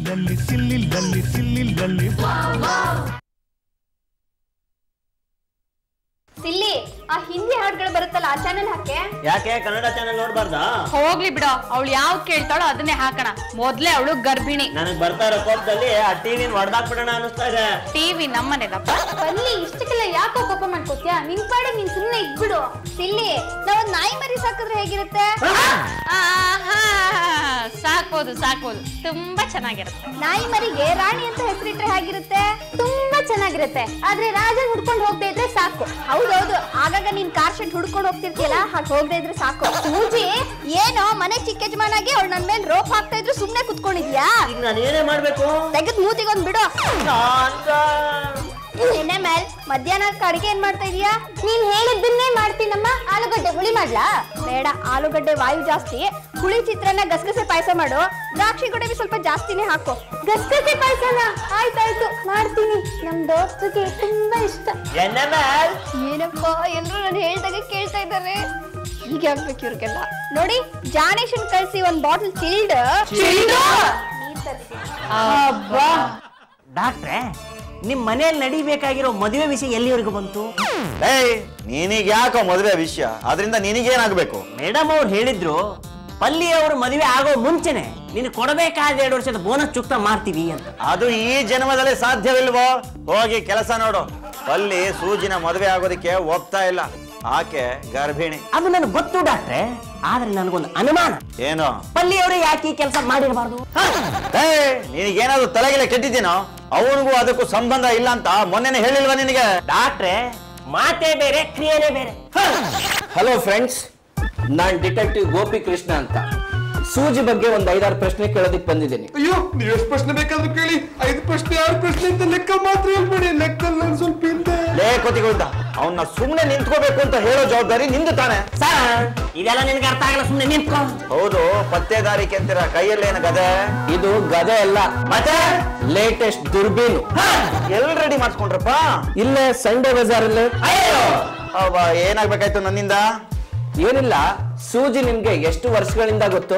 ಸಿಲ್ಲಿಲ್ಲಲ್ಲಿ ಸಿಲ್ಲಿಲ್ಲಲ್ಲಿ ಸಿಲ್ಲಿಲ್ಲಲ್ಲಿ ಸಿಲ್ಲಿ ಆ ಹಿಂದಿ ಹಾಡುಗಳು ಬರುತ್ತಲ್ಲ ಆ ಚಾನೆಲ್ ಹಾಕೆ. ಯಾಕೆ ಕನ್ನಡ ಚಾನೆಲ್ ನೋಡ್ಬಾರ್ದಾ? ಹೋಗ್ಲಿ ಬಿಡೋ, ಅವಳು ಯಾವ್ದು ಕೇಳ್ತಾಳೋ ಅದನ್ನೇ ಹಾಕೋಣ. ಮೊದ್ಲೇ ಅವಳು ಗರ್ಭಿಣಿ. ನನಗ್ ಬರ್ತಾ ಇರೋ ಕೋಪದಲ್ಲಿ ಆ ಟಿವಿ ಹೊಡೆದಾಕ್ಬಿಡೋಣ ಅನಿಸ್ತಾ ಇದೆ. ಟಿವಿ ನಮ್ಮನೆದಪ್ಪ. ಬನ್ನಿ, ಇಷ್ಟಕ್ಕೆಲ್ಲ ಯಾಕೋ ಕೋಪ ಮಾಡ್ಕೋತ್ಯಾ? ನಿನ್ ಪಾಡಿಗೆ ನೀನ್ ಸುಮ್ನೆ ಇದ್ಬಿಡು. ಸಿಲ್ಲಿ, ನಾವ್ ನಾಯಿ ಮರಿ ಸಾಕಿದ್ರೆ ಹೇಗಿರುತ್ತೆ? ಸಾಕ್ಬೋದು ಸಾಕ್ಬೋದು, ತುಂಬಾ ಚೆನ್ನಾಗಿರುತ್ತೆ. ನಾಯಿ ಮರಿಗೆ ರಾಣಿ ಅಂತ ಹೆಸರಿಟ್ರೆ ಹೇಗಿರುತ್ತೆ? ತುಂಬಾ ಚೆನ್ನಾಗಿರುತ್ತೆ. ಆದ್ರೆ ರಾಜನ್ ಹುಡ್ಕೊಂಡು ಹೋಗದೆ ಇದ್ರೆ ಸಾಕು. ಹೌದೌದು, ಆಗಾಗ ನೀನ್ ಕಾರ್ ಶೆಡ್ ಹುಡ್ಕೊಂಡು ಹೋಗ್ತಿರ್ತೀಯಲ್ಲ, ಹಾಗೆ ಹೋಗದೆ ಇದ್ರೆ ಸಾಕು. ಸೂಜಿ, ಏನೋ ಮನೆ ಚಿಕ್ಕ ಯಜಮಾನಾಗಿ ಅವಳು ನನ್ ಮೇಲೆ ರೋಪ್ ಹಾಕ್ತಾ ಇದ್ರು ಸುಮ್ನೆ ಕುತ್ಕೊಂಡಿದ್ಯಾ? ಈಗ ನಾನು ಏನೇ ಮಾಡ್ಬೇಕು? ತೆಗೆದ್ ಮೂತಿಗೊಂದ್ ಬಿಡು. ಎಣ್ಣೆ ಮೇಲ್ ಮಧ್ಯಾಹ್ನಕ್ಕೆ ಅಡಿಗೆ ಏನ್ ಮಾಡ್ತಾ ಇದೀಯಾ? ನೀನ್ ಹೇಳಿದ್ದನ್ನೇ ಮಾಡ್ತೀನಮ್ಮ. ಆಲೂಗಡ್ಡೆ ಹುಳಿ ಮಾಡ್ಲಾ? ಬೇಡ, ಆಲೂಗಡ್ಡೆ ವಾಯು ಜಾಸ್ತಿ. ಹುಳಿ ಚಿತ್ರಾನ್ನ ಗಸಗಸೆ ಪಾಯಸ ಮಾಡು. ದ್ರಾಕ್ಷಿ ಗೋಡಂಬಿ ಸ್ವಲ್ಪ ಜಾಸ್ತಿನೇ ಹಾಕು. ಗಸಗಸೆ ಪಾಯಸನ? ಆಯ್ತಾಯ್ತು, ಮಾಡ್ತೀನಿ. ನಮ್ ದೋಸ್ತಿಗೆ ತುಂಬಾ ಇಷ್ಟ. ಏನಪ್ಪ ಎಲ್ರು ನಾನು ಹೇಳ್ದಾಗ ಕೇಳ್ತಾ ಇದ್ದಾರೆ. ಹೀಗೆ ಆಗ್ಬೇಕು ಇವ್ರಿಗೆಲ್ಲ. ನೋಡಿ, ಜಾನೇಶನ್ ಕಳ್ಸಿ ಒಂದ್ ಬಾಟಲ್ ಚಿಲ್ಡ್. ಡಾಕ್ಟ್ರೆ, ನಿಮ್ ಮನೆಯಲ್ಲಿ ನಡಿಬೇಕಾಗಿರೋ ಮದುವೆ ವಿಷಯ ಎಲ್ಲಿವರೆಗೂ ಬಂತು? ನೀನೀಗ ಯಾಕೋ ಮದುವೆ ವಿಷಯ? ಅದರಿಂದ ನಿನಗೇನಾಗ್ಬೇಕು? ಮೇಡಮ್ ಅವ್ರು ಹೇಳಿದ್ರು ಪಲ್ಲಿ ಅವರು ಮದುವೆ ಆಗೋ ಮುಂಚೆನೆ ನೀನು ಕೊಡಬೇಕಾದ 2 ವರ್ಷದ ಬೋನಸ್ ಚುಕ್ತ ಮಾಡ್ತೀವಿ ಅಂತ. ಅದು ಈ ಜನ್ಮದಲ್ಲಿ ಸಾಧ್ಯವಿಲ್ವೋ? ಹೋಗಿ ಕೆಲಸ ನೋಡು. ಪಲ್ಲಿ ಸೂಜಿನ ಮದುವೆ ಆಗೋದಕ್ಕೆ ಒಪ್ತಾ ಇಲ್ಲ. ಆಕೆ ಗರ್ಭಿಣಿ. ಅದು ನನಗೆ ಗೊತ್ತು ಡಾಕ್ಟ್ರೆ, ಆದ್ರೆ ನನಗೊಂದು ಅನುಮಾನ. ಏನು? ಪಲ್ಲಿ ಅವರು ಯಾಕೆ ಕೆಲಸ ಮಾಡಿರಬಾರ್ದು? ನಿನಗೇನಾದ್ರು ತಲೆಗೆಲೆ ಕೆಟ್ಟಿದ್ದೀನೋ? ಅವನಿಗೂ ಅದಕ್ಕೂ ಸಂಬಂಧ ಇಲ್ಲ ಅಂತ ಮೊನ್ನೆನೆ ಹೇಳಿಲ್ವಾ ನಿನಗೆ? ಡಾಕ್ಟ್ರೆ, ಮಾತೇ ಬೇರೆ ಕ್ರಿಯೆನೇ ಬೇರೆ. ಹಲೋ ಫ್ರೆಂಡ್ಸ್, ನಾನ್ ಡಿಟೆಕ್ಟಿವ್ ಗೋಪಿ ಕೃಷ್ಣ ಅಂತ. ಸೂಜಿ ಬಗ್ಗೆ ಒಂದ್ 5-6 ಪ್ರಶ್ನೆ ಕೇಳೋದಿಕ್ ಬಂದಿದ್ದೀನಿ. ಅಯ್ಯೋ, ನೀವು ಎಷ್ಟು ಪ್ರಶ್ನೆ ಬೇಕಾದ್ರೂ ಕೇಳಿ. 5 ಪ್ರಶ್ನೆ 6 ಪ್ರಶ್ನೆ ಅಂತ ಲೆಕ್ಕ ಮಾತ್ರ ಹೇಳ್ಬೇಡಿ. ಲೆಕ್ಕದಲ್ಲಿ ನಾನು ಸ್ವಲ್ಪ ಹಿಂದೆ. ಲೇಖತಿಗೊಂಡ ಅವನ್ನ ಸುಮ್ನೆ ನಿಂತ್ಕೋಬೇಕು ಅಂತ ಹೇಳೋ ಜವಾಬ್ದಾರಿ ನಿಂದು ತಾನೆ. ಸರ್, ಇದೆಲ್ಲ ನಿನ್ಗೆ ಅರ್ಥ ಆಗಲ್ಲ, ಸುಮ್ನೆ ನಿಂತ್ಕೊ. ಹೌದು, ಪತ್ತೇದಾರಿಕೆ ಅಂತೀರ. ಕೈಯಲ್ಲೇನು ಗದೆ? ಇದು ಗದೆ ಅಲ್ಲ, ಮತ್ತೆ ಲೇಟೆಸ್ಟ್ ದುರ್ಬೀನು. ಎಲ್ ರೆಡಿ ಮಾಡ್ಸ್ಕೊಂಡ್ರಪ್ಪ? ಇಲ್ಲೇ ಸಂಡೇ ಬಜಾರಲ್ಲಿ. ಏನಾಗ್ಬೇಕಾಯ್ತು ನನ್ನಿಂದ? ಏನಿಲ್ಲ, ಸೂಜಿ ನಿಮ್ಗೆ ಎಷ್ಟು ವರ್ಷಗಳಿಂದ ಗೊತ್ತು?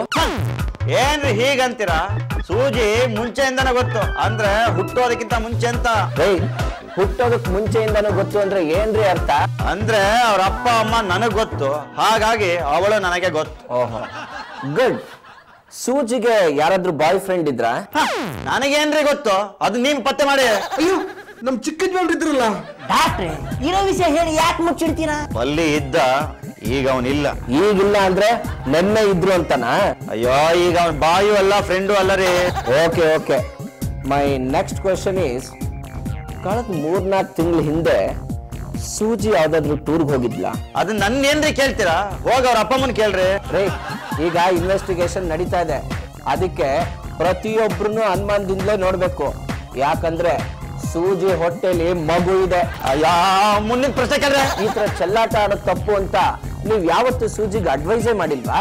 ಏನ್ರಿ ಹೀಗಂತೀರಾ? ಸೂಜಿ ಮುಂಚೆಯಿಂದನೇ ಗೊತ್ತು. ಅಂದ್ರೆ ಹುಟ್ಟೋದಕ್ಕಿಂತ ಮುಂಚೆ ಅಂತ. ಹುಟ್ಟೋದಕ್ ಮುಂಚೆಯಿಂದನೂ ಗೊತ್ತು ಅಂದ್ರೆ ಏನ್ರಿ ಅರ್ಥ? ಅಂದ್ರೆ ಅವ್ರ ಅಪ್ಪ ಅಮ್ಮ ನನಗ್ ಗೊತ್ತು, ಹಾಗಾಗಿ ಅವಳು ನನಗೆ ಗೊತ್ತು. ಓಹೋ, ಗುಡ್. ಸೂಜಿಗೆ ಯಾರಾದ್ರೂ ಬಾಯ್ ಫ್ರೆಂಡ್ ಇದ್ರ? ನನಗೇನ್ರಿ ಗೊತ್ತು? ಅದು ನೀವ್ ಪತ್ತೆ ಮಾಡಿ. ಅಯ್ಯೋ, ನಮ್ ಚಿಕ್ಕ ಯಜಮಾನ್ರು ಇದ್ರಲ್ಲ. ಡಾಕ್ಟ್ರೆ, ಇರೋ ವಿಷಯ ಹೇಳಿ ಯಾಕೆ ಮುಚ್ಚಿಡ್ತೀರಾ? ಅಲ್ಲಿ ಇದ್ದ, ಈಗ ಅವನಿಲ್ಲ. ಈಗಿಲ್ಲ ಅಂದ್ರೆ ನೆನ್ನೆ ಇದ್ರು ಅಂತನಾ? ಅಯ್ಯೋ, ಈಗ ಅವನ್ ಬಾಯು ಅಲ್ಲ, ಫ್ರೆಂಡು ಅಲ್ಲ ರೀ. Okay okay, my next question is, ಕಳೆದ 3-4 ತಿಂಗಳ ಹಿಂದೆ ಸೂಜಿ ಯಾವ್ದಾದ್ರು ಟೂರ್ಗೆ ಹೋಗಿದ್ಲ? ಅದನ್ನ ನನ್ನೇನ್ರಿ ಕೇಳ್ತೀರಾ? ಹೋಗ ಅವ್ರ ಅಪ್ಪ ಅಮ್ಮನ್ ಕೇಳ್ರಿ. ರೇ, ಈಗ ಇನ್ವೆಸ್ಟಿಗೇಷನ್ ನಡೀತಾ ಇದೆ, ಅದಕ್ಕೆ ಪ್ರತಿಯೊಬ್ರು ಅನುಮಾನದಿಂದಲೇ ನೋಡ್ಬೇಕು. ಯಾಕಂದ್ರೆ ಸೂಜಿ ಹೊಟ್ಟೆಲಿ ಮಗು ಇದೆ. ಅಯ್ಯಾ, ಮುಂದಿನ ಪ್ರಶ್ನೆ ಕೇಳ್ರೆ. ಈ ತರ ಚೆಲ್ಲಾಟ ಆಡೋದು ತಪ್ಪು ಅಂತ ನೀವ್ ಯಾವತ್ತು ಸೂಜಿಗೆ ಅಡ್ವೈಸೇ ಮಾಡಿಲ್ವಾ?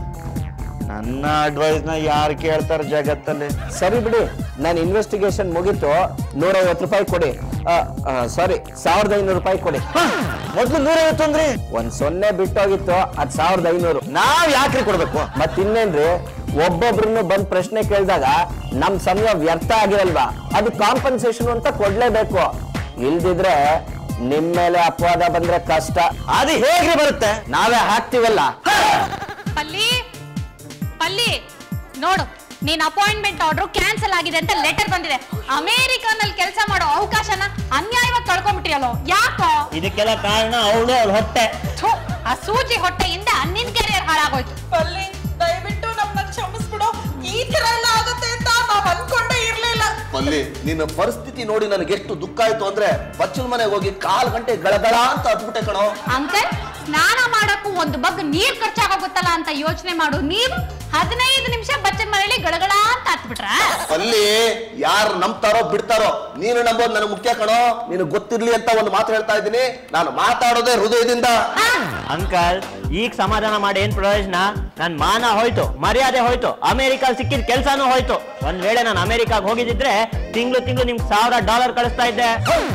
ನನ್ನ ಅಡ್ವೈಸ್ ನ ಯಾರು ಕೇಳ್ತಾರ ಜಗತ್ತಲ್ಲಿ? ಸರಿ ಬಿಡಿ, ನಾನು ಇನ್ವೆಸ್ಟಿಗೇಷನ್ ಮುಗಿತು. 150 ರೂಪಾಯಿ ಕೊಡಿ. ಸಾರಿ, 1500 ರೂಪಾಯಿ ಕೊಡಿ. ಮೊದ್ಲು 150 ಅಂದ್ರಿ. ಒಂದ್ 0 ಬಿಟ್ಟೋಗಿತ್ತು, ಅದ್ 1500. ನಾವ್ ಯಾಕ್ರಿ ಕೊಡ್ಬೇಕು? ಮತ್ತಿನ್ನೇನ್ರಿ, ಒಬ್ಬೊಬ್ರನ್ನು ಬಂದ್ ಪ್ರಶ್ನೆ ಕೇಳಿದಾಗ ನಮ್ ಸಮಯ ವ್ಯರ್ಥ ಆಗಿರಲ್ವಾ? ಅದು ಕಾಂಪನ್ಸೇಷನ್ ಅಂತ ಕೊಡ್ಲೇಬೇಕು. ಇಲ್ದಿದ್ರೆ ನಿಮ್ ಮೇಲೆ ಅಪವಾದ ಬಂದ್ರೆ ಕಷ್ಟ. ಅದು ಹೇಗ್ರಿ ಬರುತ್ತೆ? ನಾವೇ ಹಾಕ್ತಿವಲ್ಲ. ಪಲ್ಲಿ ಪಲ್ಲಿ, ನೋಡು, ನೀನ್ ಅಪಾಯಿಂಟ್ಮೆಂಟ್ ಆರ್ಡರ್ ಕ್ಯಾನ್ಸಲ್ ಆಗಿದೆ ಅಂತ ಲೆಟರ್ ಬಂದಿದೆ. ಅಮೆರಿಕನಲ್ಲಿ ಕೆಲಸ ಮಾಡೋ ಅವಕಾಶನ ಅನ್ಯಾಯವಾಗಿ ಕಳ್ಕೊಂಡ್ಬಿಟ್ಟಿಯಲ್ಲೋ, ಯಾಕೋ? ಇದಕ್ಕೆಲ್ಲ ಕಾರಣ ಅವಳು, ಅವಳ ಹೊಟ್ಟೆ. ಆ ಸೂಜಿ ಹೊಟ್ಟೆಯಿಂದ ನಿನ್ ಕೆರಿಯರ್ ಹಾಳಾಗೋಯ್ತು. ಪಲ್ಲಿ, ದಯವಿಟ್ಟು ನಮ್ಮನ್ನ ಕ್ಷಮಿಸ್ಬಿಡು. ಈ ತರ ಎಲ್ಲ ಆಗುತ್ತೆ ಅಂತ ನಾವ್ ಅನ್ಕೊಂಡೇ ಇರ್ಲಿಲ್ಲ. ಪಲ್ಲಿ, ನಿನ್ನ ಪರಿಸ್ಥಿತಿ ನೋಡಿ ನನಗೆ ಎಷ್ಟು ದುಃಖ ಆಯ್ತು ಅಂದ್ರೆ ಬಚ್ಚಲ್ ಮನೆಗೆ ಹೋಗಿ 1/4 ಗಂಟೆ ಗಳಗಳ ಅಂತ ಹತ್ಬಿಟ್ಟೆ ಕಣೋ. ಅಂಕಲ್, ಸ್ನಾನ ಮಾಡಕ್ಕೂ ಒಂದು ಬಗ್ ನೀರ್ ಖರ್ಚಾಗೋಗುತ್ತಲ್ಲ ಅಂತ ಯೋಚನೆ ಮಾಡು. ನೀವು 15 ನಿಮಿಷ ಬಚ್ಚನ್ ಮನೆಯಲ್ಲಿ ಗಳಗಳ ಅಂತ ಹತ್ಬಿಟ್ರ? ಪಲ್ಲಿ, ಯಾರು ನಂಬ್ತಾರೋ ಬಿಡ್ತಾರೋ, ನೀನು ನಂಬೋದು ನನಗೆ ಮುಖ್ಯ ಕಣೋ. ನೀನು ಗೊತ್ತಿರ್ಲಿ ಅಂತ ಒಂದು ಮಾತು ಹೇಳ್ತಾ ಇದ್ದೀನಿ. ನಾನು ಮಾತಾಡೋದೇ ಹೃದಯದಿಂದ. ಅಂಕಲ್, ಈಗ ಸಮಾಧಾನ ಮಾಡಿ ಏನ್ ಪ್ರಯೋಜನ? ನನ್ ಮಾನ ಹೋಯ್ತು, ಮರ್ಯಾದೆ ಹೋಯ್ತು, ಅಮೆರಿಕ ಸಿಕ್ಕಿದ ಕೆಲ್ಸಾನು ಹೋಯ್ತು. ಒಂದ್ ವೇಳೆ ನಾನು ಅಮೆರಿಕಾಗ್ ಹೋಗಿದ್ರೆ ತಿಂಗಳು ನಿಮ್ಗೆ $1000 ಕಳಿಸ್ತಾ ಇದ್ದೆ.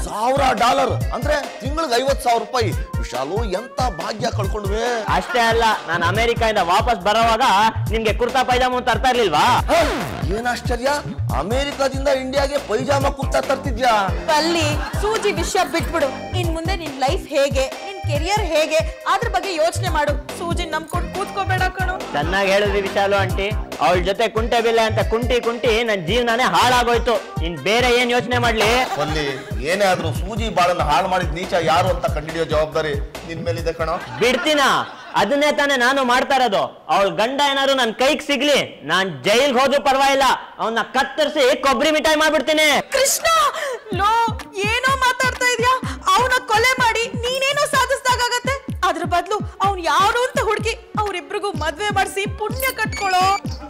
$1,000 ಅಂದ್ರೆ ತಿಂಗಳಿಗೆ 50,000 ರೂಪಾಯಿ. ವಿಶಾಲು ಎಂತ ಭಾಗ್ಯ ಕಳ್ಕೊಂಡ್ವೆ. ಅಷ್ಟೇ ಅಲ್ಲ, ನಾನು ಅಮೆರಿಕಾಯಿಂದ ವಾಪಸ್ ಬರೋವಾಗ ನಿಮ್ಗೆ ಕುರ್ತಾ ಪೈಜಾಮ ತರ್ತಾ ಇರ್ಲಿಲ್ವಾ? ಏನ್ ಆಶ್ಚರ್ಯ, ಅಮೆರಿಕಾದಿಂದ ಇಂಡಿಯಾಗೆ ಪೈಜಾಮ ಕುರ್ತಾ ತರ್ತಿದ್ಯಾ? ಅಲ್ಲಿ ಸೂಜಿ ವಿಷಯ ಬಿಟ್ಬಿಡು. ಇನ್ ಮುಂದೆ ನಿನ್ ಲೈಫ್ ಹೇಗೆ, ನಿನ್ ಕೆರಿಯರ್ ಹೇಗೆ, ಅದ್ರ ಬಗ್ಗೆ ಯೋಚನೆ ಮಾಡು. ಸೂಜಿ ನಂಬ್ಕೊಂಡು ಕೂತ್ಕೋಬೇಡ ಕಣು. ಚೆನ್ನಾಗಿ ಹೇಳಿದ್ರಿ ವಿಶಾಲು ಆಂಟಿ. ಅವಳ ಜೊತೆ ಕುಂಟೆ ಬಿಲ್ಲೆ ಅಂತ ಕುಂಟಿ ನನ್ ಜೀವನನೇ ಹಾಳಾಗೋಯ್ತು. ಇನ್ ಬೇರೆ ಏನ್ ಯೋಚನೆ ಮಾಡ್ಲಿ? ಅಲ್ಲಿ ಏನೇ ಆದ್ರೂ ಸೂಜಿ ಬಾಳನ್ನ ಹಾಳು ಮಾಡಿದ ನೀಚ ಯಾರು ಅಂತ ಕಂಡಿಡಿಯೋ ಜವಾಬ್ದಾರಿ ನಿನ್ ಮೇಲಿದೆ ಕಣೋ. ಬಿಡ್ತೀನ? ಅದನ್ನೇ ತಾನೇ ನಾನು ಮಾಡ್ತಾ ಇರೋದು. ಅವಳ ಗಂಡ ಏನಾದ್ರು ನನ್ ಕೈಗೆ ಸಿಗ್ಲಿ, ನಾನ್ ಜೈಲ್ಗೆ ಹೋದ್ರೂ ಪರವಾಗಿಲ್ಲ, ಅವನ್ನ ಕತ್ತರಿಸಿ ಕೊಬ್ಬರಿ ಮಿಠಾಯಿ ಮಾಡ್ಬಿಡ್ತೀನಿ. ಕೃಷ್ಣ, ಲೋ ಏನೋ ಮಾತಾಡ್ತಾ ಇದ್ಯಾ? ಅವನ ಕೊಲೆ ಮಾಡಿ ನೀನೇನೋ ಸಾಧಿಸ್ದಾಗತ್ತೆ. ಅದ್ರ ಬದಲು ಅವ್ನು ಯಾರು ಅಂತ ಹುಡುಕಿ ಅವ್ರಿಬ್ರಿಗೂ ಮದ್ವೆ ಮಾಡಿಸಿ ಪುಣ್ಯ ಕಟ್ಕೊಳ್ಳೋ.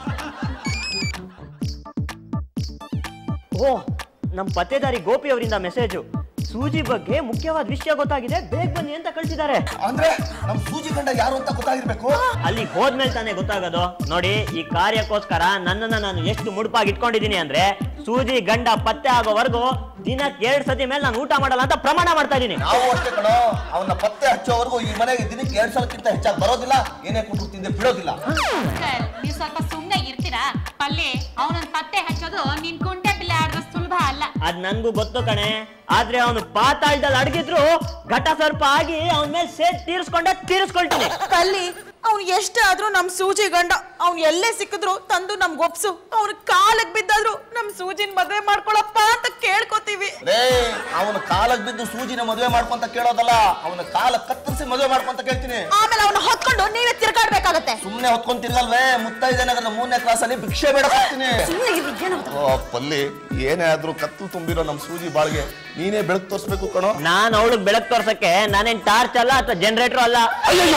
ಓ, ನಮ್ ಪತ್ತೇದಾರಿ ಗೋಪಿ ಅವರಿಂದ ಮೆಸೇಜು. ಸೂಜಿ ಬಗ್ಗೆ ಮುಖ್ಯವಾದ ವಿಷಯ ಗೊತ್ತಾಗಿದೆ, ಬೇಗ ಬನ್ನಿ ಅಂತ ಕಳ್ಸಿದ್ದಾರೆ. ಅಂದ್ರೆ ನಮ್ ಸೂಜಿ ಗಂಡ ಯಾರು ಅಂತ ಗೊತ್ತಾಗಿರ್ಬೇಕು. ಅಲ್ಲಿಗೆ ಹೋದ್ಮೇಲೆ ತಾನೇ ಗೊತ್ತಾಗೋದು. ನೋಡಿ, ಈ ಕಾರ್ಯಕ್ಕೋಸ್ಕರ ನನ್ನನ್ನ ನಾನು ಎಷ್ಟು ಮುಡುಪಾಗಿ ಇಟ್ಕೊಂಡಿದೀನಿ ಅಂದ್ರೆ, ಸೂಜಿ ಗಂಡ ಪತ್ತೆ ಆಗೋವರೆಗೂ ದಿನಕ್ಕೆ 2 ಸತಿ ಮೇಲೆ ನಾನು ಊಟ ಮಾಡಲ್ಲ ಅಂತ ಪ್ರಮಾಣ ಮಾಡ್ತಾ ಇದೀನಿ. ನಾವು ಅಷ್ಟೇ ಕಣೋ, ಅವನ್ನ ಪತ್ತೆ ಹಚ್ಚೋವರೆಗೂ ಈ ಮನೆಗೆ ದಿನಕ್ಕೆ 2 ಸಲಕ್ಕಿಂತ ಹೆಚ್ಚಾಗಿ ಬರೋದಿಲ್ಲ, ಏನೇ ಕುಂಟು ತಿಂದೆ ಬಿಡೋದಿಲ್ಲ. ನೀವು ಸ್ವಲ್ಪ ಸುಮ್ಮನೆ ಇರ್ತೀರಾ? ಪಲ್ಲಿ ಅವನನ್ನ ಪತ್ತೆ ಹಚ್ಚೋದು ನಿನ್ ಕುಂಟೆ ಬಿಲ್ಲೆ ಆಡೋದು ಸುಲಭ ಅಲ್ಲ. ಅದ್ ನನ್ಗೂ ಗೊತ್ತು ಕಣೆ, ಆದ್ರೆ ಅವನು ಪಾತಾಳದಲ್ಲಿ ಅಡಗಿದ್ರು ಘಟ ಸರ್ಪ ಆಗಿ ಅವನ ಮೇಲೆ ಸೇರ್ ತೀರಿಸ್ಕೊಳ್ತೀನಿ. ಕಲ್ಲಿ, ಅವ್ನು ಎಷ್ಟೇ ಆದ್ರೂ ನಮ್ ಸೂಜಿ ಗಂಡ. ಅವ್ನು ಎಲ್ಲೇ ಸಿಕ್ಕಿದ್ರು ತಂದು ನಮ್ಗೆ ಒಪ್ಸು. ಅವ್ನ ಕಾಲಕ್ ಬಿದ್ದಾದ್ರು ನಮ್ ಸೂಜಿನ ಮದ್ವೆ ಮಾಡ್ಕೊಳಪ್ಪ ಅಂತ ಕೇಳ್ಕೊತೀವಿ. ಅವನ ಕಾಲಕ್ ಬಿದ್ದು ಸೂಜಿನ ಮದುವೆ ಮಾಡ್ಕೊಂತ ಕೇಳೋದಲ್ಲ, ಅವನ ಕಾಲ ಕತ್ತರಿಸಿ ಮದುವೆ ಮಾಡ್ಕೊಂತ ಕೇಳ್ತೀನಿ. ಆಮೇಲೆ ಅವನ್ನ ಹೊತ್ಕೊಂಡು ನೀವೇ ತಿರ್ಗಾಡ್ಬೇಕಾಗತ್ತೆ. ಸುಮ್ನೆ ಹೊತ್ಕೊಂಡ್ ತಿರ್ಗಲ್ವೇ, ಮುತ್ತೈದೆ ನಗರದ 3ನೇ ಕ್ಲಾಸಲ್ಲಿ ಭಿಕ್ಷೆ ಬೇಡ ಹೋಗ್ತೀನಿ. ಪಲ್ಲಿ, ಏನೇ ಆದ್ರೂ ಕತ್ತು ತುಂಬಿರೋ ನಮ್ ಸೂಜಿ ಬಾಳ್ಗೆ ನೀನೇ ಬೆಳಕು ತೋರ್ಸ್ಬೇಕು ಕಣೋ. ನಾನು ಅವಳಿಗೆ ಬೆಳಕು ತೋರ್ಸಕ್ಕೆ ನಾನೇನ್ ಟಾರ್ಚ್ ಅಲ್ಲ ಅಥವಾ ಜನರೇಟರ್ ಅಲ್ಲ. ಅಯ್ಯೋ,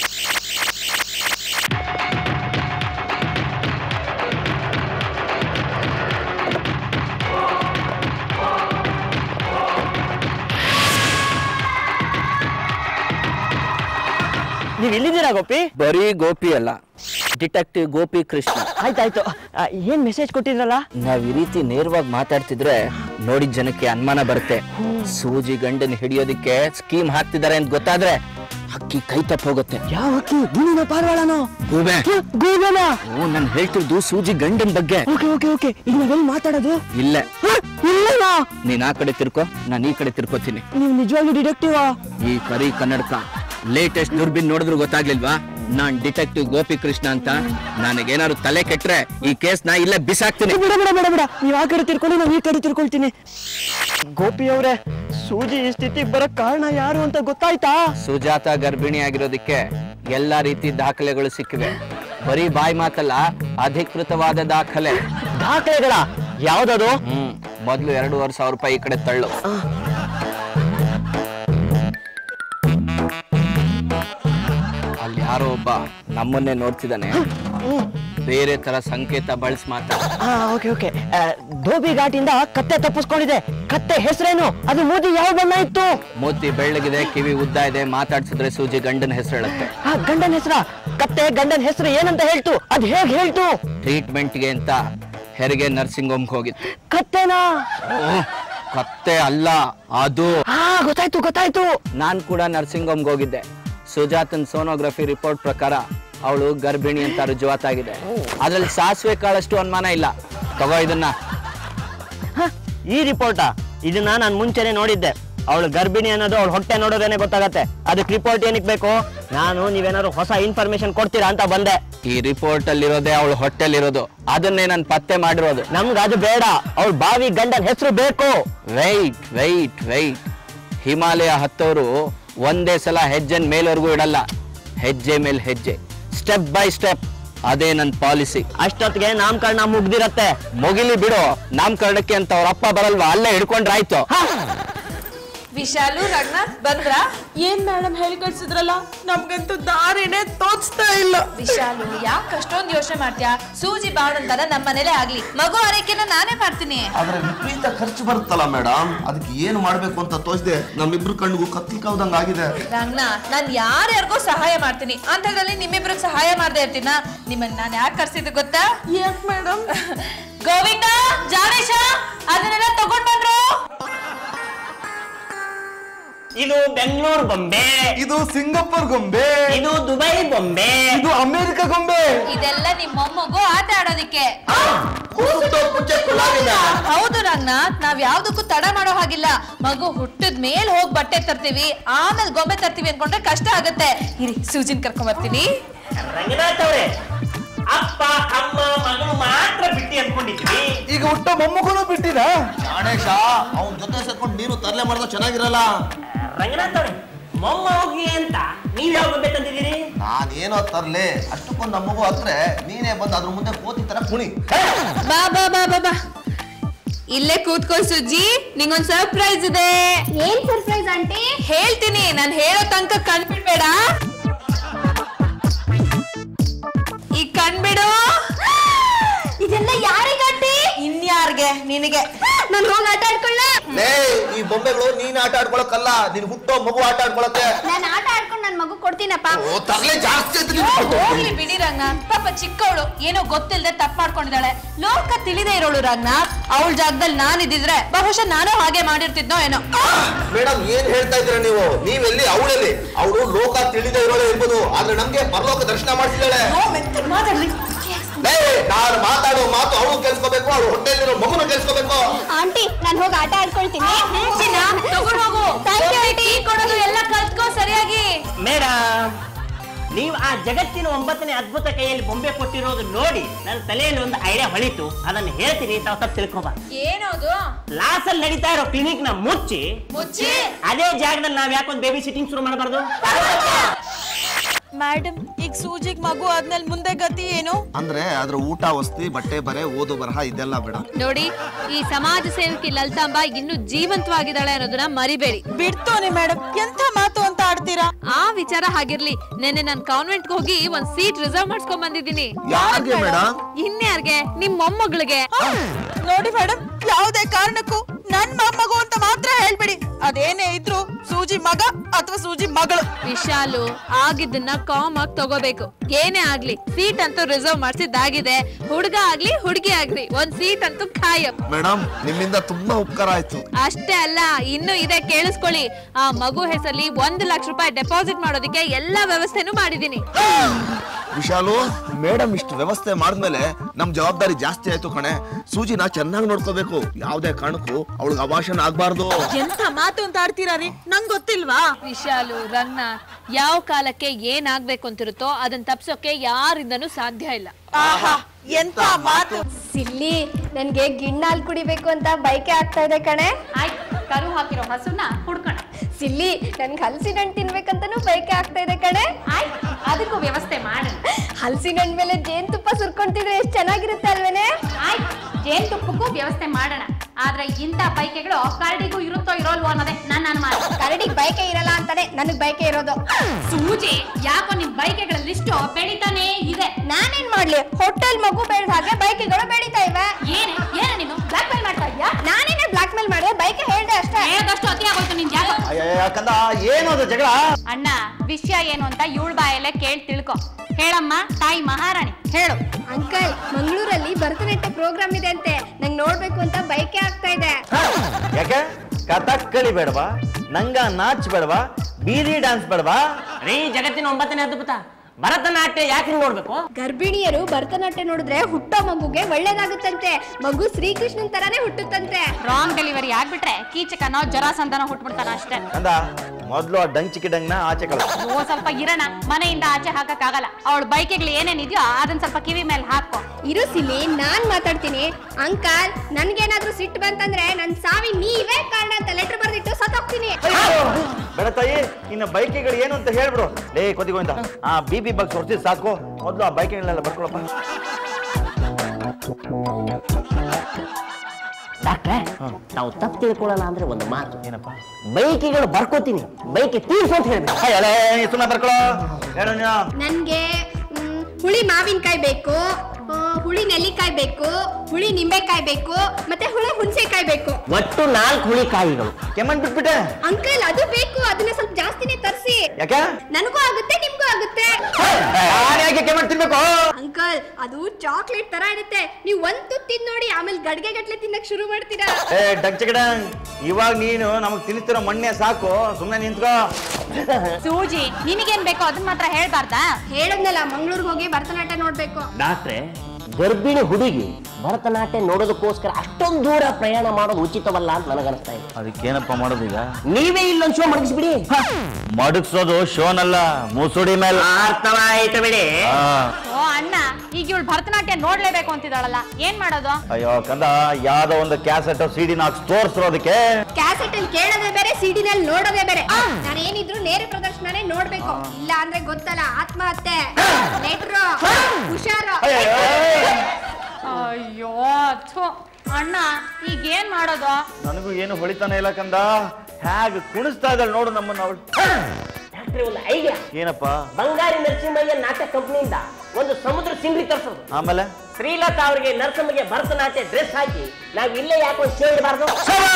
ನೀವ್ ಇಲ್ಲಿದ್ದೀರಾ ಗೋಪಿ? ಬರೀ ಗೋಪಿ ಅಲ್ಲ, ಡಿಟೆಕ್ಟಿವ್ ಗೋಪಿ ಕೃಷ್ಣ. ಆಯ್ತಾಯ್ತು, ಏನ್ ಮೆಸೇಜ್ ಕೊಟ್ಟಿದ್ರಲ್ಲ? ನಾವ್ ಈ ರೀತಿ ನೇರವಾಗಿ ಮಾತಾಡ್ತಿದ್ರೆ ನೋಡಿದ ಜನಕ್ಕೆ ಅನುಮಾನ ಬರುತ್ತೆ. ಸೂಜಿ ಗಂಡನ್ ಹಿಡಿಯೋದಿಕ್ಕೆ ಸ್ಕೀಮ್ ಹಾಕ್ತಿದ್ದಾರೆ ಅಂತ ಗೊತ್ತಾದ್ರೆ ಹಕ್ಕಿ ಕೈ ತಪ್ಪ ಹೋಗುತ್ತೆ. ಯಾವ ಹಕ್ಕಿ? ಗೂಳಿನ ಪಾರಿವಾಳನೋ? ಗೂಬೆ. ಗೂಬೆನ? ನಾನು ಹೇಳ್ತಿದ್ದು ಸೂಜಿ ಗಂಡನ್ ಬಗ್ಗೆ. ಓಕೆ ಓಕೆ ಓಕೆ, ಈಗ ನಾವೆಲ್ಲಿ ಮಾತಾಡೋದು? ಇಲ್ಲೇ. ಇಲ್ಲ, ನೀನ್ ಆ ಕಡೆ ತಿರ್ಕೋ, ನಾನು ಈ ಕಡೆ ತಿರ್ಕೋತೀನಿ. ನೀವು ನಿಜವಾಗಿ ಡಿಟೆಕ್ಟಿವ್? ಈ ಕರಿ ಕನ್ನಡಕ ಲೇಟೆಸ್ಟ್ ದುರ್ಬಿನ್ ನೋಡಿದ್ರು ಗೊತ್ತಾಗ್ಲಿಲ್ವಾ ನಾನ್ ಡಿಟೆಕ್ಟಿವ್ ಗೋಪಿ ಕೃಷ್ಣ ಅಂತ? ನನಗೇನಾದ್ರು ತಲೆ ಕೆಟ್ರೆ ಈ ಕೇಸ್ ನಾ ಇಲ್ಲೇ ಬಿಸಾಕ್ತೀನಿ. ಬಿಡ ಬಿಡ ಬಿಡ ಬಿಡ, ನೀವ್ ಆ ಕಡೆ ತಿರ್ಕೊಳ್ಳಿ, ನಾವ್ ಈ ಕಡೆ ತಿರ್ಕೊಳ್ತೀನಿ. ಗೋಪಿ ಅವ್ರೆ, ಸೂಜಿ ಈ ಸ್ಥಿತಿಗೆ ಬರಕ್ ಕಾರಣ ಯಾರು ಅಂತ ಗೊತ್ತಾಯ್ತಾ? ಸುಜಾತ ಗರ್ಭಿಣಿ ಆಗಿರೋದಕ್ಕೆ ಎಲ್ಲಾ ರೀತಿ ದಾಖಲೆಗಳು ಸಿಕ್ಕಿವೆ. ಬರೀ ಬಾಯಿ ಮಾತಲ್ಲ, ಅಧಿಕೃತವಾದ ದಾಖಲೆ. ದಾಖಲೆಗಳ? ಯಾವ್ದದು? ಮೊದ್ಲು 2,500 ರೂಪಾಯಿ ಈ ಕಡೆ ತಳ್ಳು. ಅಲ್ಲಿ ಯಾರೋ ಒಬ್ಬ ನಮ್ಮನ್ನೇ ನೋಡ್ತಿದ್ದಾನೆ, ಬೇರೆ ತರ ಸಂಕೇತ ಬಳಸಿ ಮಾತಾಡ. ಓಕೆ ಓಕೆ, ಧೋಬಿ ಘಾಟಿಂದ ಕತ್ತೆ ತಪ್ಪಿಸ್ಕೊಂಡಿದೆ. ಕತ್ತೆ ಹೆಸರೇನು? ಅದು ಮೂತಿ ಯಾವ ಬಣ್ಣ ಇತ್ತು? ಮೂತಿ ಬೆಳ್ಳಗಿದೆ, ಕಿವಿ ಉದ್ದ ಇದೆ, ಮಾತಾಡ್ಸಿದ್ರೆ ಸೂಜಿ ಗಂಡನ ಹೆಸರು ಹೇಳುತ್ತೆ. ಗಂಡನ ಹೆಸರ? ಕತ್ತೆ ಗಂಡನ ಹೆಸರು ಏನಂತ ಹೇಳ್ತು? ಅದ್ ಹೇಗ್ ಹೇಳ್ತು? ಟ್ರೀಟ್ಮೆಂಟ್ಗೆ ಅಂತ ಹೆರಿಗೆ ನರ್ಸಿಂಗ್ ಹೋಮ್ ಹೋಗಿತ್ತು. ಕತ್ತೆನಾ? ಕತ್ತೆ ಅಲ್ಲ ಅದು. ಗೊತ್ತಾಯ್ತು ಗೊತ್ತಾಯ್ತು. ನಾನ್ ಕೂಡ ನರ್ಸಿಂಗ್ ಹೋಮ್ಗೆ ಹೋಗಿದ್ದೆ. ಸುಜಾತನ್ ಸೋನೋಗ್ರಫಿ ರಿಪೋರ್ಟ್ ಪ್ರಕಾರ ಅವಳು ಗರ್ಭಿಣಿ ಅಂತ ರುಜುವಾತಾಗಿದೆ. ಅದ್ರಲ್ಲಿ ಸಾಸಿವೆ ಕಾಳಷ್ಟು ಅನುಮಾನ ಇಲ್ಲ. ತಗೋ ಇದನ್ನ. ಈ ರಿಪೋರ್ಟಾ? ಇದನ್ನ ನಾನು ಮುಂಚೆನೆ ನೋಡಿದ್ದೆ. ಅವಳು ಗರ್ಭಿಣಿ ಅನ್ನೋದು ಅವಳು ಹೊಟ್ಟೆ ನೋಡೋದೇನೆ ಗೊತ್ತಾಗತ್ತೆ. ಅದಕ್ಕೆ ರಿಪೋರ್ಟ್ ಏನಕ್ಕೆ ಬೇಕು? ನೀವೇನಾದ್ರು ಹೊಸ ಇನ್ಫಾರ್ಮೇಶನ್ ಕೊಡ್ತೀರಾ ಅಂತ ಬಂದೆ. ಈ ರಿಪೋರ್ಟ್ ಅಲ್ಲಿರೋದೇ ಅವಳು ಹೊಟ್ಟೆಲಿರೋದು, ಅದನ್ನೇ ನಾನು ಪತ್ತೆ ಮಾಡಿರೋದು. ನಮ್ಗೆ ಅದು ಬೇಡ, ಅವಳು ಬಾವಿ ಗಂಡನ ಹೆಸರು ಬೇಕು. Wait wait wait. ಹಿಮಾಲಯ ಹತ್ತವರು ಒಂದೇ ಸಲ ಹೆಜ್ಜೆನ್ ಮೇಲ್ವರೆಗೂ ಇಡಲ್ಲ, ಹೆಜ್ಜೆ ಮೇಲೆ ಹೆಜ್ಜೆ, ಸ್ಟೆಪ್ ಬೈ ಸ್ಟೆಪ್. ಅದೇ ನನ್ನ ಪಾಲಿಸಿ. ಅಷ್ಟೊತ್ತಿಗೆ ನಾಮಕರಣ ಮುಗ್ದಿರತ್ತೆ. ಮುಗಿಲಿ ಬಿಡು, ನಾಮಕರಣಕ್ಕೆ ಅಂತ ಅವ್ರ ಅಪ್ಪ ಬರಲ್ವಾ, ಅಲ್ಲೇ ಹಿಡ್ಕೊಂಡ್ರಾಯ್ತು. ವಿಶಾಲು, ರಂಗನಾಥ್ ಬಂದ್ರ? ಏನ್ ಮೇಡಮ್ ಹೇಳಿ ಕಳ್ಸಿದ್ರಲ್ಲ, ನಮ್ಗಂತೂ ದಾರಿನೇ ತೋಚ್ತಾ ಇಲ್ಲ. ವಿಶಾಲು, ಯಾಕೆ ಅಷ್ಟೊಂದು ಯೋಚನೆ ಮಾಡ್ತೀಯಾ? ಸೂಜಿ ಬಾಣಂತರ ನಮ್ಮ ಮನೇಲೆ ಆಗ್ಲಿ, ಮಗು ಆರೈಕೆನ ನಾನೇ ಮಾಡ್ತೀನಿ. ಆದ್ರೆ ವಿಪರೀತ ಖರ್ಚು ಬರುತ್ತಲ್ಲ ಮೇಡಮ್, ಅದಕ್ಕೆ ಏನು ಮಾಡ್ಬೇಕು ಅಂತ ತೋಚ್ದೆ ನಮ್ಮಿಬ್ರು ಕಣ್ಣಿಗೂ ಕತ್ತಿ ಕವ್ದಂಗ್ ಆಗಿದೆ. ರಂಗನಾಥ್, ನಾನ್ ಯಾರ್ಯಾರಿಗೋ ಸಹಾಯ ಮಾಡ್ತೀನಿ ಅಂತದ್ರಲ್ಲಿ ನಿಮ್ಮಿಬ್ರಿಗೆ ಸಹಾಯ ಮಾಡ್ದೆ ಇರ್ತೀನ. ನಿಮ್ಮನ್ನ ನಾನು ಯಾಕೆ ಕರ್ಸಿದ್ದು ಗೊತ್ತಾ? ಯಾಕೆ ಮೇಡಮ್? ಗೋವಿಂದ, ಜಾನೇಶ, ಅದನ್ನೆಲ್ಲ ತಗೊಂಡ್ ಬಂದ್ರು. ಇದು ಬೆಂಗಳೂರು ಬೊಂಬೆ, ಇದು ಸಿಂಗಾಪುರ್ ಗೊಂಬೆ, ಇದು ದುಬೈ ಬೊಂಬೆ, ಇದು ಅಮೆರಿಕ ಗೊಂಬೆ. ಇದೆಲ್ಲ ನಿಮ್ಮ ಮೊಮ್ಮಗು ಆಟ ಆಡೋದಿಕ್ಕೆ. ಹೌದು ರಂಗನಾಥ್, ನಾವ್ ಯಾವ್ದಕ್ಕೂ ತಡ ಮಾಡೋ ಹಾಗಿಲ್ಲ. ಮಗು ಹುಟ್ಟಿದ ಮೇಲೆ ಹೋಗಿ ಬಟ್ಟೆ ತರ್ತೀವಿ, ಆಮೇಲೆ ಗೊಂಬೆ ತರ್ತೀವಿ ಅನ್ಕೊಂಡ್ರೆ ಕಷ್ಟ ಆಗತ್ತೆ. ಇರಿ ಸೂಜಿನ್ ಕರ್ಕೊಂಡ್ ಬರ್ತೀನಿ. ರಂಗನಾಥ್ ಅವರೇ, ಅಪ್ಪ ಅಮ್ಮ ಮಗಳು ಮಾತ್ರ ಬಿಟ್ಟಿ ಅನ್ಕೊಂಡಿದ್ವಿ, ಈಗ ಹುಟ್ಟ ಮೊಮ್ಮಗನು ಬಿಟ್ಟಿದ. ಗಣೇಶ ಅವನ ಜೊತೆ ಸೇರ್ಕೊಂಡು ನೀನು ತರಲೆ ಮಾಡಿದ್ರೆ ಚೆನ್ನಾಗಿರಲ್ಲ. ರಂಗನಾಥ್ ಅವರೇ, ಮೊಮ್ಮ ಹೋಗಿ ಅಂತ ನೀವ್ ಯಾವ ಗೊಂಬೆ ತಂದಿದ್ದೀರಿ? ನಾನೇನೋ ತರ್ಲೆ, ಅಷ್ಟಕ್ಕೊಂದು ನಮ್ಮ ಮಗು ಹತ್ರ ನೀನೇ ಬಂದು ಅದ್ರ ಮುಂದೆ ಕೋತಿ ತರ ಕುಣಿ. ಬಾ ಬಾ ಬಾ ಬಾ ಬಾ, ಇಲ್ಲೇ ಕೂತ್ಕೋ ಸುಜ್ಜಿ, ನಿಂಗೊಂದ್ ಸರ್ಪ್ರೈಸ್ ಇದೆ. ಏನ್ ಸರ್ಪ್ರೈಸ್ ಆಂಟಿ? ಹೇಳ್ತೀನಿ, ನಾನ್ ಹೇಳೋ ತನಕ ಕಣ್ಬಿಡ್ಬೇಡ. ಈ ಕಣ್ಬಿಡು. ಇದೆಲ್ಲ ಯಾರಿಗಂಟಿ? ಇನ್ಯಾರ್ಗೆ? ನಿನಗೆ. ನಾನು ಹೋಗಿ ಆಟ ಆಡ್ಕೊಳ್ಳ. ಈ ಬೊಂಬೆಗಳು ನೀನ್ ಆಟ ಆಡ್ಕೊಳಕ್ಕಲ್ಲ, ನೀನ್ ಹುಟ್ಟೋ ಮಗು ಆಟ ಆಡ್ಕೊಳಕ್ಕೆ. ನಾನು ಆಟ ಆಡ್ಕೊಂಡು ನನ್ ಮಗು ಕೊಡ್ತೀನಪ್ಪ. ತರ್ಲೆ ಜಾಸ್ತಿ ಹೋಗ್ಲಿ ಬಿಡಿ ರಂಗನಾಥ್, ಪಾಪ ಚಿಕ್ಕವಳು ಏನೋ ಗೊತ್ತಿಲ್ಲದೆ ತಪ್ಪು ಮಾಡ್ಕೊಂಡಿದ್ದಾಳೆ. ಲೋಕ ತಿಳಿದೇ ಇರೋಳು ರಂಗನಾಥ್. ಅವಳ ಜಾಗದಲ್ಲಿ ನಾನಿದ್ದಿದ್ರೆ ಬಹುಶಃ ನಾನು ಹಾಗೆ ಮಾಡಿರ್ತಿದ್ನೋ ಏನೋ. ಮೇಡಮ್ ಏನ್ ಹೇಳ್ತಾ ಇದ್ದೀರಾ ನೀವು? ನೀವೆಲ್ಲಿ ಅವಳಲ್ಲಿ? ಅವಳು ಲೋಕ ತಿಳಿದೇ ಇರೋಳೆ ಇರ್ಬೋದು, ಆದ್ರೆ ನಮ್ಗೆ ಪರಲೋಕ ದರ್ಶನ ಮಾಡ್ತಿದ್ದಾಳೆ. ನಾನು ಮಾತಾಡೋ ಮಾತು ಅವಳು ಕೇಳಿಸ್ಕೋಬೇಕು, ಅವಳು ಹೊಟ್ಟೆಯಲ್ಲಿರೋ ಮಗುನ ಕೇಳಿಸ್ಕೋಬೇಕು. ಆಂಟಿ ನಾನು ಹೋಗಿ ಆಟ ಆಡ್ಕೊಳ್ತೀನಿ. ತಗೊಂಡು ಹೋಗು. ಟೀ ಕೊಡೋದು ಎಲ್ಲ ಕಲ್ತ್ಕೋ ಸರಿಯಾಗಿ. ಮೇಡಮ್, ನೀವು ಆ ಜಗತ್ತಿನ 9ನೇ ಅದ್ಭುತ ಕೈಯಲ್ಲಿ ಬೊಂಬೆ ಕೊಟ್ಟಿರೋದು ನೋಡಿ ನನ್ನ ತಲೆಯಲ್ಲಿ ಒಂದು ಐಡಿಯಾ ಹೊಳಿತು. ಅದನ್ನು ಹೇಳ್ತೀನಿ, ತಾವು ತಪ್ಪು ತಿಳ್ಕೊಬಾರ್ದು. ಏನದು? ಕ್ಲಾಸ್ ಅಲ್ಲಿ ನಡೀತಾ ಇರೋ ಕ್ಲಿನಿಕ್ ನ ಮುಚ್ಚಿ ಅದೇ ಜಾಗದಲ್ಲಿ ನಾವ್ ಯಾಕೊಂದು ಬೇಬಿ ಸಿಟ್ಟಿಂಗ್ ಶುರು ಮಾಡಬಾರ್ದು? ಮೇಡಮ್, ಈಗ ಸೂಜಿಗ್ ಮಗು ಆದ್ಮೇಲೆ ಮುಂದೆ ಗತಿ ಏನು? ಅಂದ್ರೆ ಅದ್ರ ಊಟ, ವಸತಿ, ಬಟ್ಟೆ ಬರೆ, ಓದು ಬರಹ ಇದೆಲ್ಲ ಬೇಡ. ನೋಡಿ, ಈ ಸಮಾಜ ಸೇವಕಿ ಲಲಿತಾಂಬ ಇನ್ನು ಜೀವಂತವಾಗಿದ್ದಾಳೆ ಅನ್ನೋದನ್ನ ಮರಿಬೇಡಿ. ಬಿಡ್ತೋನೆ ಮೇಡಮ್, ಎಂಥ ಮಾತು ಅಂತ ಆಡ್ತೀರಾ? ಆ ವಿಚಾರ ಹಾಗಿರ್ಲಿ, ನೆನ್ನೆ ನಾನು ಕಾನ್ವೆಂಟ್ ಹೋಗಿ ಒಂದ್ ಸೀಟ್ ರಿಸರ್ವ್ ಮಾಡ್ಸ್ಕೊಂಡ್ ಬಂದಿದ್ದೀನಿ. ಯಾರಿಗೆ ಮೇಡಮ್? ಇನ್ಯಾರ್ಗೆ? ನಿಮ್ ಮೊಮ್ಮಗಳಿಗೆ. ನೋಡಿ ಮೇಡಮ್, ಯಾವುದೇ ಕಾರಣಕ್ಕೂ ನನ್ ಮೊಮ್ಮಗು ಅಂತ ಮಾತ್ರ ಹೇಳ್ಬಿಡಿ. ಅದೇನೇ ಇದ್ರು ಸೂಜಿ ಮಗ ಅಥವಾ ಸೂಜಿ ಮಗಳು. ವಿಶಾಲು, ಆಗಿದ್ದನ್ನ ಕಾಮ್ ಆಗಿ ತಗೋಬೇಕು. ಏನೇ ಆಗ್ಲಿ ಸೀಟ್ ಅಂತೂ ರಿಸರ್ವ್ ಮಾಡ್ಸಿದ್ದಾಗಿದೆ. ಹುಡುಗ ಆಗ್ಲಿ ಹುಡುಗಿ ಆಗ್ಲಿ ಒಂದ್ ಸೀಟ್ ಅಂತೂ ಖಾಯಂ. ಮೇಡಮ್, ನಿಮ್ಮಿಂದ ತುಂಬಾ ಉಪಕಾರ ಆಯ್ತು. ಅಷ್ಟೇ ಅಲ್ಲ, ಇನ್ನು ಇದೆ ಕೇಳಿಸ್ಕೊಳ್ಳಿ. ಆ ಮಗು ಹೆಸರಲ್ಲಿ 1 ಲಕ್ಷ ರೂಪಾಯಿ ಡೆಪಾಸಿಟ್ ಮಾಡೋದಕ್ಕೆ ಎಲ್ಲಾ ವ್ಯವಸ್ಥೆನೂ ಮಾಡಿದೀನಿ. ವಿಶಾಲು, ಮೇಡಮ್ ಇಷ್ಟು ವ್ಯವಸ್ಥೆ ಮಾಡಿದ್ಮೇಲೆ ನಮ್ ಜವಾಬ್ದಾರಿ ಜಾಸ್ತಿ ಆಯ್ತು ಕಣೆ. ಸೂಜಿನ ಚೆನ್ನಾಗಿ ನೋಡ್ಕೋಬೇಕು, ಯಾವ್ದೇ ಕಾರಣಕ್ಕೂ ಅವಳಿಗೆ ಅಭಾಷಣ ಆಗ್ಬಾರ್ದು. ಎಂಥ ಮಾತು ಅಂತ ಆಡ್ತೀರಾ ರೀ? ನಂಗ್ ಗೊತ್ತಿಲ್ವಾ? ವಿಶಾಲು, ರಂಗನಾಥ್, ಯಾವ ಕಾಲಕ್ಕೆ ಏನಾಗ್ಬೇಕು ಅಂತಿರುತ್ತೋ ಅದನ್ನ ತಪ್ಸೋಕೆ ಯಾರಿಂದನೂ ಸಾಧ್ಯ ಇಲ್ಲ. ಆಹಾ, ಎಂತ ಮಾತು. ಸಿಲ್ಲಿ, ನನ್ಗೆ ಗಿಣ್ಣಾಲ್ ಕುಡಿಬೇಕು ಅಂತ ಬೈಕೆ ಆಗ್ತಾ ಇದೆ ಕಣೆ. ಆಯ್ತು, ಕರು ಹಾಕಿರೋ ಹಸುನ ಹುಡ್ಕೋಣ. ಸಿಲ್ಲಿ, ನನ್ಗೆ ಹಲಸಿನ ಹಣ್ಣು ತಿನ್ಬೇಕಂತಾನೂ ಬೈಕೆ ಆಗ್ತಾ ಇದೆ ಕಣೆ. ಆಯ್ತು, ಅದಕ್ಕೂ ವ್ಯವಸ್ಥೆ ಮಾಡ. ಹಲಸಿನ ಹಣ್ಣು ಮೇಲೆ ಜೇನುತುಪ್ಪ ಸುರ್ಕೊಂತಿದ್ರೆ ಎಷ್ಟು ಚೆನ್ನಾಗಿರುತ್ತೆ ಅಲ್ವೇನೆ? ಆಯ್ತು, ಜೇನುತುಪ್ಪಕ್ಕೂ ವ್ಯವಸ್ಥೆ ಮಾಡೋಣ. ಆದ್ರೆ ಇಂಥ ಬೈಕೆಗಳು ಕರಡಿಗೂ ಇರುತ್ತೋ ಇರೋಲ್ವೋ ಅನ್ನೋದೇ ನನ್ನ ಅನುಮಾನ. ಕರಡಿಗೆ ಬೈಕೆ ಇರಲ್ಲ ಅಂತಾನೆ ನನಗ್ ಬೈಕೆ ಇರೋದು. ಸೂಜಿ, ಯಾಕೋ ನಿಮ್ ಬೈಕೆಗಳ ಲಿಸ್ಟ್ ಬೆಳಿತಾನೆ ಇದೆ. ನಾನೇನ್ ಮಾಡ್ಲಿ? ಹೋಟೆಲ್ ಮಗು ಬೆಳೆದ ಹಾಗೆ ಬೈಕೆಗಳು ಬೆಳಿತಾ ಇವೆ. ಏನ ನೀನು ಬ್ಲಾಕ್ ಮೇಲ್ ಮಾಡ್ತಾ ಇದ್ಯಾ? ನಾನೇನೆ ಬ್ಲಾಕ್ ಮೇಲ್ ಮಾಡಿದೆ, ಬೈಕೆ ಹೇಳ್ದೆ ಅಷ್ಟೇ. ಹೇಳದಷ್ಟು ಅತಿ ಆಗೋಯ್ತು ನಿನ್ ಜಾಗ. ಯಾಕಂದ ಏನದು ಜಗಳ? ಅಣ್ಣ, ವಿಷಯ ಏನು ಅಂತ ಇವಳ ಬಾಯಲ್ಲೇ ಕೇಳಿ ತಿಳ್ಕೊ. ಹೇಳಮ್ಮ, ತಾಯಿ ಮಹಾರಾಣಿ, ಹೇಳು. ಅಂಕಲ್, ಮಂಗಳೂರಲ್ಲಿ ಭರತನಾಟ್ಯ ಪ್ರೋಗ್ರಾಮ್ ಇದೆ ಅಂತೆ, ನಂಗೆ ನೋಡ್ಬೇಕು ಅಂತ ಬೈಕೆ ಆಗ್ತಾ ಇದೆ. ಯಾಕೆ ಕಥಕ್ಕಳಿ ಬೇಡವಾ? ನಂಗ ನಾಚ್ ಬೇಡವಾ? ಬೀದಿ ಡ್ಯಾನ್ಸ್ ಬೇಡವಾ? ರೀ, ಜಗತ್ತಿನ 9ನೇ ಅದ್ಭುತ ಭರತನಾಟ್ಯ ಯಾಕೆ ನೋಡ್ಬೇಕು? ಗರ್ಭಿಣಿಯರು ಭರತನಾಟ್ಯ ನೋಡಿದ್ರೆ ಹುಟ್ಟೋ ಮಗುಗೆ ಒಳ್ಳೇದಾಗುತ್ತಂತೆ. ಮಗು ಶ್ರೀಕೃಷ್ಣನ್ ತರಾನೇ ಹುಟ್ಟುತ್ತಂತೆ. ರಾಂಗ್ ಡೆಲಿವರಿ ಆಗ್ಬಿಟ್ರೆ ಕೀಚಕನೋ ಜರಾಸಂಧನೋ ಹುಟ್ಬಿಡ್ತಾನ ಅಷ್ಟೇ. ಅಂದ ಮೊದ್ಲು ಆ ಡಂಚಿಕಿ ಡಂಗ್ನ ಆಚೆ ಕಳ. ಸ್ವಲ್ಪ ಇರೋಣ, ಮನೆಯಿಂದ ಆಚೆ ಹಾಕಕ್ಕಾಗಲ್ಲ. ಅವಳ ಬೈಕೆಗಳು ಏನೇನಿದ್ಯೋ ಅದನ್ನ ಸ್ವಲ್ಪ ಕಿವಿ ಮೇಲೆ ಹಾಕೋ. ಇರು ಸಿಲಿ, ನಾನ್ ಮಾತಾಡ್ತೀನಿ. ಅಂಕಲ್, ನನ್ಗೇನಾದ್ರೂ ಸಿಟ್ಟು ಬಂತಂದ್ರೆ ನನ್ ಸಾವಿ ನೀವೇ ಕಾರಣ ಅಂತ ಲೆಟರ್ ಬರ್ದಿಟ್ಟು ಸತ್ತೋಗ್ತೀನಿ. ಬೇಡ ತಾಯಿ, ಇನ್ನು ಬೈಕಿಗಳು ಏನು ಅಂತ ಹೇಳ್ಬಿಡು. ಲೇ ಕೊತಿಗೋಯಿಂದ ಆ BB ಬಾಕ್ಸ್ ಹೊಡ್ಸಿ ಸಾಕು. ಮೊದ್ಲು ಆ ಬೈಕಿಗಳನ್ನೆಲ್ಲ ಬರ್ಕೊಳಪ್ಪ. ಡಾಕ್ಟ್ರೆ, ನಾವು ತಪ್ಪು ತಿಳ್ಕೊಳ್ಳೋಣ ಅಂದ್ರೆ ಒಂದು ಮಾತು. ಏನಪ್ಪ? ಬೈಕಿಗಳು ಬರ್ಕೋತೀನಿ, ಬೈಕ್ ತೀರ್ಸು ಅಂತ ಹೇಳ್ಬೇಕು. ಸುಮ್ಮನೆ ಬರ್ಕೊಳ್ಳೋ. ಹೇಳು. ನನ್ಗೆ ಹುಳಿ ಮಾವಿನಕಾಯಿ ಬೇಕು, ಹುಳಿ ನೆಲ್ಲಿಕಾಯಿ ಬೇಕು, ಹುಳಿ ನಿಂಬೆಕಾಯಿ ಬೇಕು, ಮತ್ತೆ ಹುಳಿ ಹುಣಸೆಕಾಯಿ ಬೇಕು. ಒಟ್ಟು 4 ಹುಳಿ ಕಾಯಿಗಳು. ಕೆಮ್ಮನ್ ಬಿಟ್ಬಿಟ್ಟೆ. ಅಂಕಲ್ ಅದು ಬೇಕು, ಅದನ್ನ ಸ್ವಲ್ಪ ಜಾಸ್ತಿನೇ ತರಿಸಿ. ಯಾಕೆ? ನನಗೂ ಆಗುತ್ತೆ ನಿಮ್ಗೂ ಆಗುತ್ತೆ. ಯಾಕೆ ಕೆಮ್ಮನ್ ತಿನ್ಬೇಕು? ಅಂಕಲ್ ಅದು ಚಾಕ್ಲೇಟ್ ತರ ಇರುತ್ತೆ, ನೀವು ಒಂದು ತಿಂದ್ ನೋಡಿ ಆಮೇಲೆ ಗಡ್ಗೆ ಗಟ್ಲೆ ತಿನ್ನಕ್ ಶುರು ಮಾಡ್ತೀರಾ. ಡಂಚಗಡ ಇವಾಗ ನೀನು ನಮಗ್ ತಿನ್ನಿಸ್ತಿರೋ ಮಣ್ಣೆ ಸಾಕು, ಸುಮ್ನೆ ನಿಂತ್ಕೋ. ಸೂಜಿ ನಿನಗೇನ್ ಬೇಕೋ ಅದನ್ನ ಮಾತ್ರ ಹೇಳ್ಬಾರ್ದಾ? ಹೇಳದ್ನಲ್ಲ ಮಂಗ್ಳೂರ್ಗೆ ಹೋಗಿ ಭರತನಾಟ್ಯ ನೋಡ್ಬೇಕು. ಡಾಕ್ಟ್ರೆ, ಗರ್ಭಿಣಿ ಹುಡುಗಿ ಭರತನಾಟ್ಯ ನೋಡೋದಕ್ಕೋಸ್ಕರ ಅಷ್ಟೊಂದು ದೂರ ಪ್ರಯಾಣ ಮಾಡೋದು ಉಚಿತವಲ್ಲ ಅಂತ ನನಗನ್ನಿಸ್ತಾ ಇದೆ. ಅದಕ್ಕೇನಪ್ಪ ಮಾಡೋದು ಈಗ? ನೀವೇ ಇಲ್ಲೊಂದು ಶೋ ಮಡಗಿಸ್ಬಿಡಿ. ಮಡಗ್ಸೋದು ಶೋನಲ್ಲ, ಮುಸುಡಿ ಮೇಲೆ. ಅರ್ಥವಾಯ್ತು ಬಿಡಿ. ಓ ಅಣ್ಣ, ಈಗ ಇವಳು ಭರತನಾಟ್ಯ ನೋಡ್ಲೇಬೇಕು ಅಂತಿದ್ದಾಳಲ್ಲ, ಏನ್ ಮಾಡೋದು? ಅಯ್ಯೋ ಕಂದ, ಯಾವ್ದೋ ಒಂದು ಕ್ಯಾಸೆಟ್ ಸಿಡಿ ನಾಕ್ ತೋರ್ಸಿರೋದಕ್ಕೆ. ಕ್ಯಾಸೆಟ್ ಅಲ್ಲಿ ಕೇಳೋದೇ ಬೇರೆ, ಸಿಡಿ ನಲ್ಲಿ ನೋಡೋದೇ ಬೇರೆ. ನಾನೇನಿದ್ರು ನೇರ ಪ್ರದರ್ಶನನೇ ನೋಡ್ಬೇಕು, ಇಲ್ಲ ಅಂದ್ರೆ ಗೊತ್ತಲ್ಲ ಆತ್ಮಹತ್ಯೆ. ಲೆಟ್ರು ಹುಷಾರು. ಅಯ್ಯೋ ಅಣ್ಣ, ಈಗ ಏನ್ ಮಾಡೋದು? ನನಗೂ ಏನು ಹೊಳಿತಾನೆ ಇಲ್ಲ ಕಂದ. ಹೇಗೆ ಕುಣಿಸ್ತಾ ಇದ್ದಾಳೆ ನೋಡು ನಮ್ಮನ್ನ ಅವಳು. ಒಂದು ಐಡಿಯಾ ಏನಪ್ಪ? ಬಂಗಾರಿ ನರಸಿಂಹಯ್ಯ ನಾಟ್ಯ ಕಂಪ್ನಿಯಿಂದ ಒಂದು ಸಮುದ್ರ ಸಿಂಗ್ರಿ ತರಿಸೋದು. ಆಮೇಲೆ ಶ್ರೀಲತಾ ಅವ್ರಿಗೆ ನರಸಿಂಹಯ್ಯ ಭರತನಾಟ್ಯ ಡ್ರೆಸ್ ಹಾಕಿ ನಾವ್ ಇಲ್ಲೇ ಯಾಕೋ ಶೋ ಇಡಬಾರ್ದು?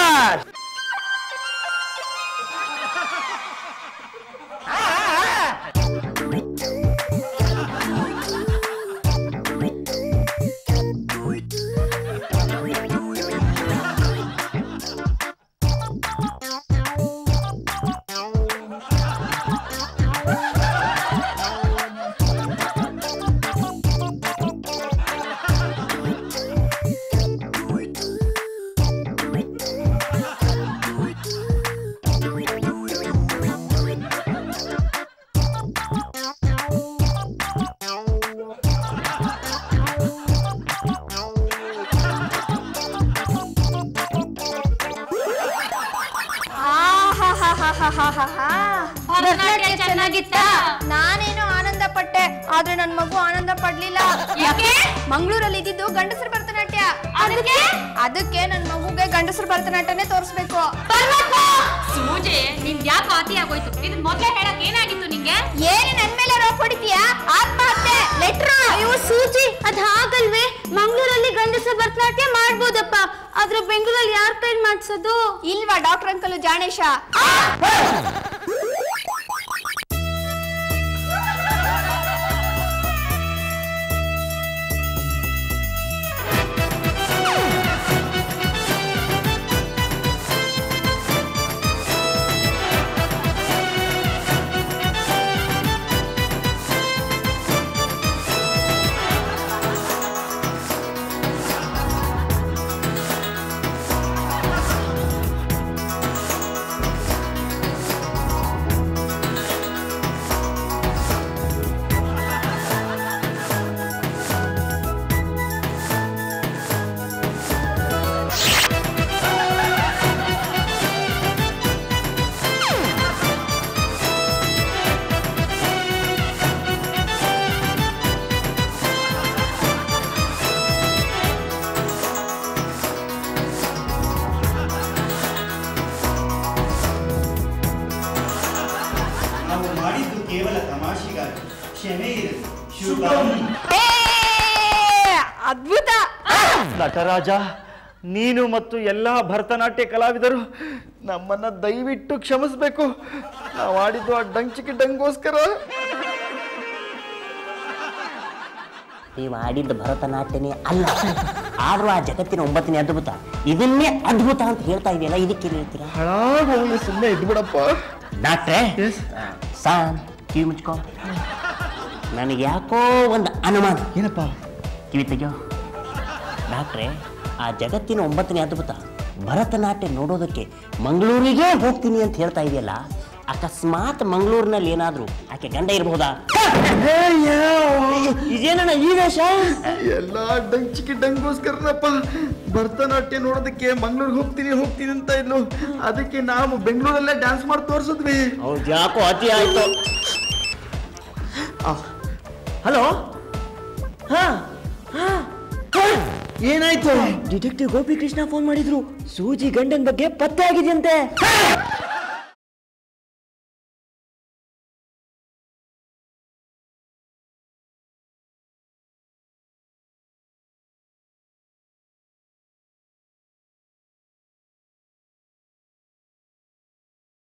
ಭರತನಾಟ್ಯ ಚೆನ್ನಾಗಿತ್ತ? ನಾನೇನೋ ಆನಂದ ಪಟ್ಟೆ, ಆದ್ರೆ ನನ್ ಮಗು ಆನಂದ ಪಡ್ಲಿಲ್ಲ. ಯಾಕೆ? ಮಂಗಳೂರಲ್ಲಿ ಇದ್ದಿದ್ದು ಗಂಡಸರ ಭರತನಾಟ್ಯ, ಅದಕ್ಕೆ ನನ್ ಮಗುಗೆ ಗಂಡಸರ ಭರತನಾಟ್ಯನೇ ತೋರಿಸ್ಬೇಕು. ಸೂಜಿ, ನಿನ್ ಯಾಕೆ ಅತಿ ಆಗೋಯ್ತು? ಇದನ್ ಮೊದ್ಲೇ ಹೇಳಕ್ ಏನಾಗಿತ್ತು ನಿಂಗೆ? ಏನು ನನ್ ಮೇಲೆ ರೋಪ್ ಹೊಡಿತೀಯಾ? ಆತ್ಮಹತ್ಯೆ ಲೆಟ್ರು. ಅಯ್ಯೋ ಸೂಜಿ, ಅದ್ ಹಾಗಲ್ವೇ, ಮಂಗಳೂರಲ್ಲಿ ಗಂಡಸರ ಭರತನಾಟ್ಯ ಮಾಡ್ಬೋದಪ್ಪ, ಆದ್ರೆ ಬೆಂಗಳೂರಲ್ಲಿ ಯಾರ್ ಕೈಲಿ ಮಾಡ್ಸೋದು? ಇಲ್ವಾ ಡಾಕ್ಟರ್ ಅಂಕಲ್ ಜಾಣೇಶ? ಅದ್ಭುತ. ನಟರಾಜ, ನೀನು ಮತ್ತು ಎಲ್ಲಾ ಭರತನಾಟ್ಯ ಕಲಾವಿದರು ನಮ್ಮನ್ನ ದಯವಿಟ್ಟು ಕ್ಷಮಿಸ್ಬೇಕು. ನಾವು ಆಡಿದ್ದು ಆ ಡಂಚಿಕೆ ಡಂಗೋಸ್ಕರ. ನೀವು ಆಡಿದ್ದ ಭರತನಾಟ್ಯನೇ ಅಲ್ಲ, ಆದ್ರೂ ಆ ಜಗತ್ತಿನ 9ನೇ ಅದ್ಭುತ, ಇದನ್ನೇ ಅದ್ಭುತ ಅಂತ ಹೇಳ್ತಾ ಇದೆಯಲ್ಲ, ಇದಕ್ಕೆ ಹೇಳ್ತೀರಾ? ಹಾಳಾಗೋಗ್ಲಿ, ಸುಮ್ಮನೆ ಇದ್ಬಿಡಪ್ಪ. ಡಾಕ್ಟ್ರೆ, ಕಿವಿ ಮುಚ್ಕೋ. ನನಗೆ ಯಾಕೋ ಒಂದು ಅನುಮಾನ. ಏನಪ್ಪ? ಕಿವಿ ತೆಗೆಯೋ. ಡಾಕ್ಟ್ರೆ, ಆ ಜಗತ್ತಿನ 9ನೇ ಅದ್ಭುತ ಭರತನಾಟ್ಯ ನೋಡೋದಕ್ಕೆ ಮಂಗಳೂರಿಗೆ ಹೋಗ್ತೀನಿ ಅಂತ ಹೇಳ್ತಾ ಇದೆಯಲ್ಲ, ಅಕಸ್ಮಾತ್ ಮಂಗಳೂರಿನಲ್ಲಿ ಏನಾದ್ರು ಆಕೆ ಗಂಡ ಇರಬಹುದಾ? ಇದೇನಣ್ಣ ಈ ವೇಷ? ಎಲ್ಲ ಡಂಚಿಕೆ ಡಂಗೋಸ್ಕರನಪ್ಪ. ಭರತನಾಟ್ಯ ನೋಡೋದಕ್ಕೆ ಮಂಗಳೂರಿಗೆ ಹೋಗ್ತೀನಿ ಅಂತ ಇದ್ಲು, ಅದಕ್ಕೆ ನಾವು ಬೆಂಗಳೂರಲ್ಲೇ ಡ್ಯಾನ್ಸ್ ಮಾಡಿ ತೋರಿಸಿದ್ವಿ. ಹೌದು, ಯಾಕೋ ಅತಿ ಆಯ್ತು. ಹಲೋ, ಏನಾಯ್ತು? ಡಿಟೆಕ್ಟಿವ್ ಗೋಪಿಕೃಷ್ಣ ಫೋನ್ ಮಾಡಿದ್ರು, ಸೂಜಿ ಗಂಡನ್ ಬಗ್ಗೆ ಪತ್ತೆ ಆಗಿದೆಯಂತೆ.